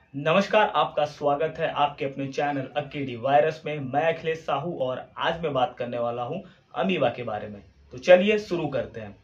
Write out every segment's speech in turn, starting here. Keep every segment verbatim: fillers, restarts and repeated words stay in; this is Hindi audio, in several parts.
नमस्कार, आपका स्वागत है आपके अपने चैनल अकेडी वायरस में। मैं अखिलेश साहू और आज मैं बात करने वाला हूं अमीबा के बारे में। तो चलिए शुरू करते हैं।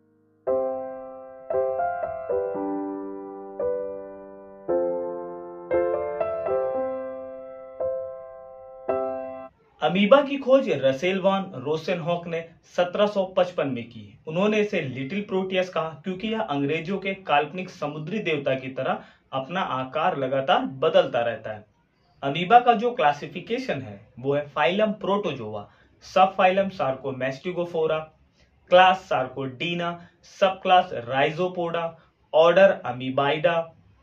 अमीबा की खोज रसेल वॉन रोसेनहॉक ने सत्रह सौ पचपन में की। उन्होंने इसे लिटिल प्रोटियस कहा क्योंकि यह अंग्रेजों के काल्पनिक समुद्री देवता की तरह अपना आकार लगातार बदलता रहता है। अमीबा का जो क्लासिफिकेशन है वो है phylum Protozoa, sub phylum Sarcomastigophora, class Sarcodina, sub class Rhizopoda, order Amoebida,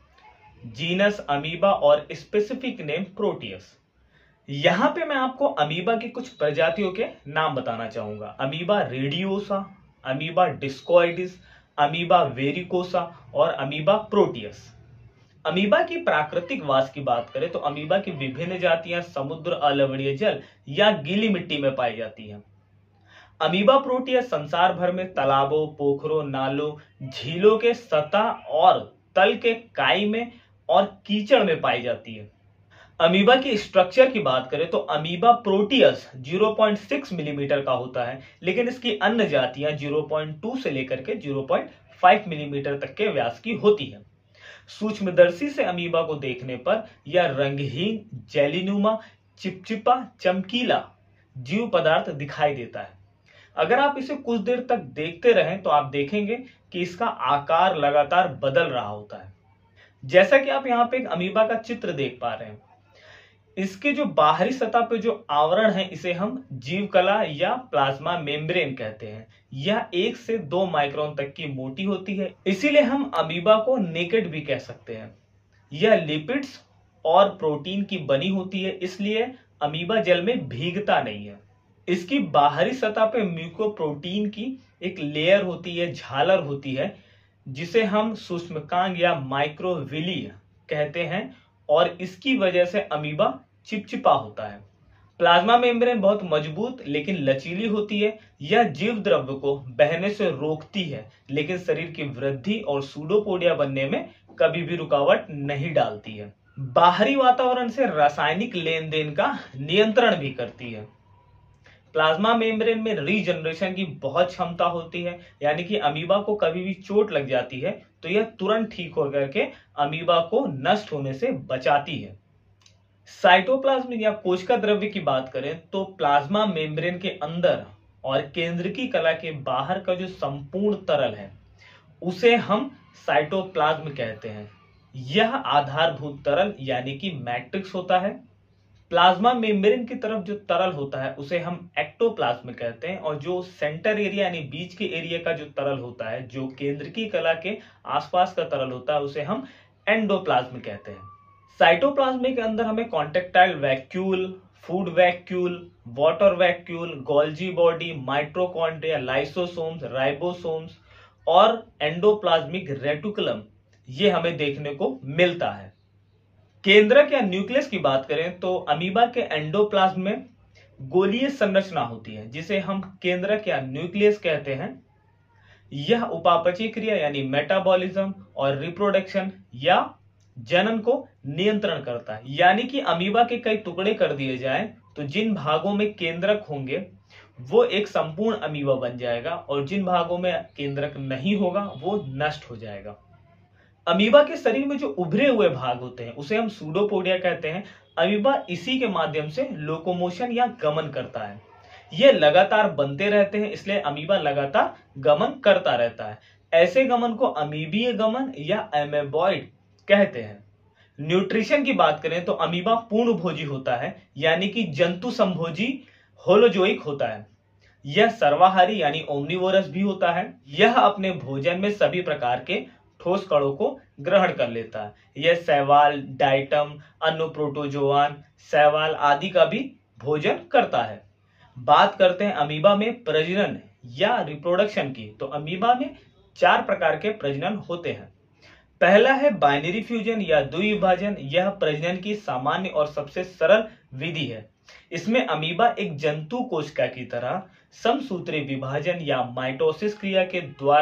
genus Amoeba और स्पेसिफिक नेम प्रोटियस। यहां पे मैं आपको अमीबा की कुछ प्रजातियों के नाम बताना चाहूंगा। Amoeba radiosa, Amoeba discoides, Amoeba verrucosa और अमीबा प्रोटियस। अमीबा की प्राकृतिक वास की बात करें तो अमीबा की विभिन्न जातियां समुद्र, अलवणीय जल या गीली मिट्टी में पाई जाती हैं। अमीबा प्रोटियस संसार भर में तालाबों, पोखरों, नालों, झीलों के सतह और तल के काई में और कीचड़ में पाई जाती है। अमीबा की स्ट्रक्चर की बात करें तो Amoeba proteus zero point six millimetre का होता है, लेकिन इसकी अन्य जातियां ज़ीरो पॉइंट टू से लेकर के ज़ीरो पॉइंट फाइव मिलीमीटर तक के व्यास की होती है। सूक्ष्मदर्शी से अमीबा को देखने पर यह रंगहीन, जेलीनुमा, चिपचिपा, चमकीला जीव पदार्थ दिखाई देता है। अगर आप इसे कुछ देर तक देखते रहें तो आप देखेंगे कि इसका आकार लगातार बदल रहा होता है। जैसा कि आप यहाँ पे एक अमीबा का चित्र देख पा रहे हैं, इसके जो बाहरी सतह पे जो आवरण है इसे हम जीवकला या प्लाज्मा मेम्ब्रेन कहते हैं। यह एक से दो माइक्रोन तक की मोटी होती है, इसीलिए हम अमीबा को नेकेड भी कह सकते हैं। यह लिपिड्स और प्रोटीन की बनी होती है, इसलिए अमीबा जल में भीगता नहीं है। इसकी बाहरी सतह पे म्यूकोप्रोटीन की एक लेयर होती है, झालर होती है, जिसे हम सूक्ष्मकांग या माइक्रोविली कहते हैं और इसकी वजह से अमीबा चिपचिपा होता है। प्लाज्मा मेम्ब्रेन बहुत मजबूत लेकिन लचीली होती है। यह जीव द्रव्य को बहने से रोकती है, लेकिन शरीर की वृद्धि और सूडोपोडिया बनने में कभी भी रुकावट नहीं डालती है। बाहरी वातावरण से रासायनिक लेन देन का नियंत्रण भी करती है। प्लाज्मा मेम्ब्रेन में रीजनरेशन की बहुत क्षमता होती है, यानी कि अमीबा को कभी भी चोट लग जाती है तो यह तुरंत ठीक होकर के अमीबा को नष्ट होने से बचाती है। साइटोप्लाज्म या कोशिका द्रव्य की बात करें तो प्लाज्मा मेम्ब्रेन के अंदर और केंद्रकी कला के बाहर का जो संपूर्ण तरल है उसे हम साइटोप्लाज्म कहते हैं। यह आधारभूत तरल यानी कि मैट्रिक्स होता है। प्लाज्मा मेम्ब्रेन की तरफ जो तरल होता है उसे हम एक्टोप्लाज्म कहते हैं, और जो सेंटर एरिया यानी बीच के एरिया का जो तरल होता है, जो केंद्रकी कला के आसपास का तरल होता है, उसे हम एंडोप्लाज्म कहते हैं। साइटोप्लाज्म के अंदर हमें contractile vacuole, food vacuole, water vacuole, Golgi body, mitochondria, lysosomes, ribosomes और एंडोप्लाज्मिक रेटिकुलम ये हमें देखने को मिलता है। केंद्रक या न्यूक्लियस की बात करें तो अमीबा के एंडोप्लाज्म में गोलीय संरचना होती है, जिसे हम केंद्रक या न्यूक्लियस कहते हैं। यह उपापचय क्रिया यानी मेटाबॉलिज्म और रिप्रोडक्शन या जनन को नियंत्रण करता है। यानी कि अमीबा के कई टुकड़े कर दिए जाएं तो जिन भागों में केंद्रक होंगे वो एक संपूर्ण अमीबा बन जाएगा, और जिन भागों में केंद्रक नहीं होगा वो नष्ट हो जाएगा। अमीबा के शरीर में जो उभरे हुए भाग होते हैं उसे हम सूडोपोडिया कहते हैं। अमीबा इसी के माध्यम से लोकोमोशन या गमन करता है। ये लगातार बनते रहते हैं, इसलिए अमीबा लगातार गमन करता रहता है। ऐसे गमन को अमीबीय गमन या अमेबॉइड कहते हैं। न्यूट्रिशन की बात करें तो अमीबा पूर्ण भोजी होता है, यानी कि जंतु संभोजी होलोजोइक होता है। यह सर्वाहारी यानी ओमनिवोरस भी होता है। यह अपने भोजन में सभी प्रकार के ठोस कणों को ग्रहण कर लेता है। यह शैवाल, डाइटम, अन्य प्रोटोजोआन, शैवाल आदि का भी भोजन करता है। बात करते हैं अमीबा में प्रजनन या रिप्रोडक्शन की, तो अमीबा में चार प्रकार के प्रजनन होते हैं। पहला है बाइनरी फ्यूजन या द्विविभाजन। यह प्रजनन की सामान्य और सबसे सरल विधि है। इसमें अमीबा एक जंतु कोशिका की तरह समसूत्री विभाजन या माइटोसिस क्रिया के द्वारा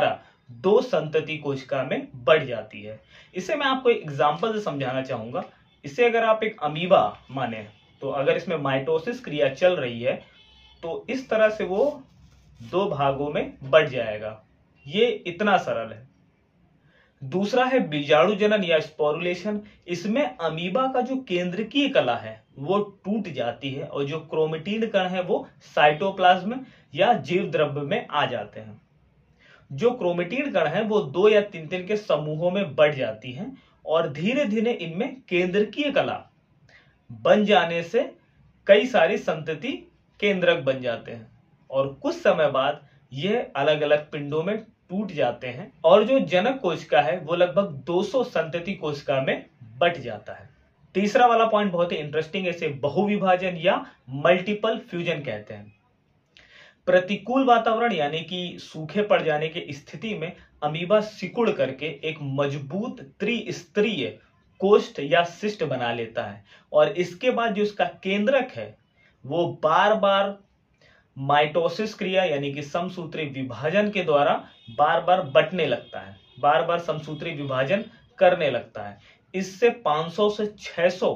दो संतति कोशिका में बढ़ जाती है। इसे मैं आपको एक एग्जांपल से समझाना चाहूंगा। इसे अगर आप एक अमीबा माने, तो अगर इसमें माइटोसिस क्रिया चल रही है तो इस तरह से वो दो भागों में बढ़ जाएगा। ये इतना सरल है। दूसरा है बीजाणु जनन या स्पोरुलेशन। इसमें अमीबा का जो केंद्रकीय कला है वो टूट जाती है और जो क्रोमेटिन कण है वो साइटोप्लाज्म या जीव द्रव्य में आ जाते हैं। जो क्रोमेटिन कण है वो दो या तीन तीन के समूहों में बढ़ जाती हैं और धीरे धीरे इनमें केंद्रकीय कला बन जाने से कई सारी संतति केंद्रक बन जाते हैं और कुछ समय बाद यह अलग अलग पिंडों में टूट जाते हैं और जो जनक कोशिका है वो लगभग दो सौ संतति कोशिका में बट जाता है। तीसरा वाला पॉइंट बहुत ही इंटरेस्टिंग है। इसे बहुविभाजन या मल्टीपल फ्यूजन कहते हैं। प्रतिकूल वातावरण यानी कि सूखे पड़ जाने की स्थिति में अमीबा सिकुड़ करके एक मजबूत त्रिस्तरीय कोष्ठ या सिस्ट बना लेता है और इसके बाद जो इसका केंद्रक है वो बार बार माइटोसिस क्रिया यानी कि समसूत्री विभाजन के द्वारा बार बार बटने लगता है, बार बार समसूत्री विभाजन करने लगता है। इससे पाँच सौ से छह सौ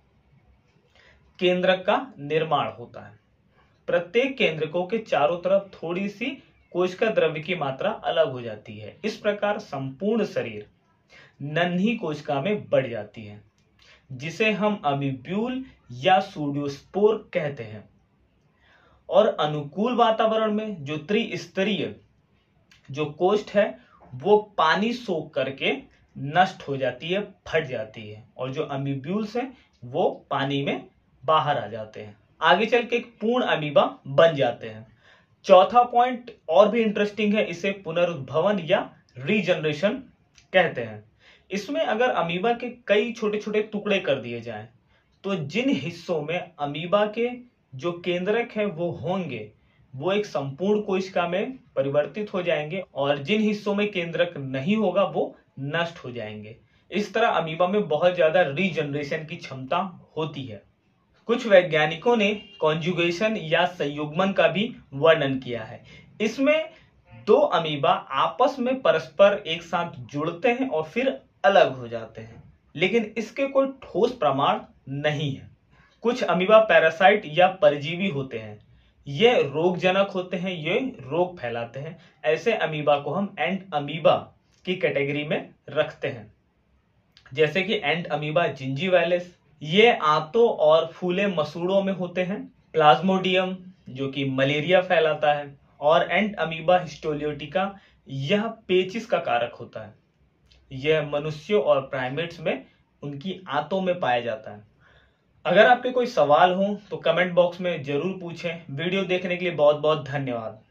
केंद्रक का निर्माण होता है। प्रत्येक केंद्रकों के चारों तरफ थोड़ी सी कोशिका द्रव्य की मात्रा अलग हो जाती है। इस प्रकार संपूर्ण शरीर नन्ही कोशिका में बढ़ जाती है, जिसे हम अमीब्यूल या सूडोस्पोर कहते हैं। और अनुकूल वातावरण में जो त्रिस्तरीय जो कोष्ठ है वो पानी सोख करके नष्ट हो जाती है, फट जाती है और जो अमीब्यूल्स हैं वो पानी में बाहर आ जाते हैं, आगे चल के एक पूर्ण अमीबा बन जाते हैं। चौथा पॉइंट और भी इंटरेस्टिंग है। इसे पुनरुद्भवन या रीजनरेशन कहते हैं। इसमें अगर अमीबा के कई छोटे छोटे टुकड़े कर दिए जाएं तो जिन हिस्सों में अमीबा के जो केंद्रक है वो होंगे वो एक संपूर्ण कोशिका में परिवर्तित हो जाएंगे और जिन हिस्सों में केंद्रक नहीं होगा वो नष्ट हो जाएंगे। इस तरह अमीबा में बहुत ज्यादा रीजनरेशन की क्षमता होती है। कुछ वैज्ञानिकों ने कॉन्जुगेशन या संयुग्मन का भी वर्णन किया है। इसमें दो अमीबा आपस में परस्पर एक साथ जुड़ते हैं और फिर अलग हो जाते हैं, लेकिन इसके कोई ठोस प्रमाण नहीं है। कुछ अमीबा पैरासाइट या परजीवी होते हैं, ये रोगजनक होते हैं, ये रोग फैलाते हैं। ऐसे अमीबा को हम एंट अमीबा की कैटेगरी में रखते हैं, जैसे कि एंट अमीबा जिंजीवाइलिस, ये आंतों और फूले मसूड़ों में होते हैं। प्लाज्मोडियम जो कि मलेरिया फैलाता है और एंट अमीबा हिस्टोलियोटिका यह पेचिस का कारक होता है। यह मनुष्यों और प्राइमेट्स में उनकी आंतों में पाया जाता है। अगर आपके कोई सवाल हो तो कमेंट बॉक्स में जरूर पूछें। वीडियो देखने के लिए बहुत बहुत धन्यवाद।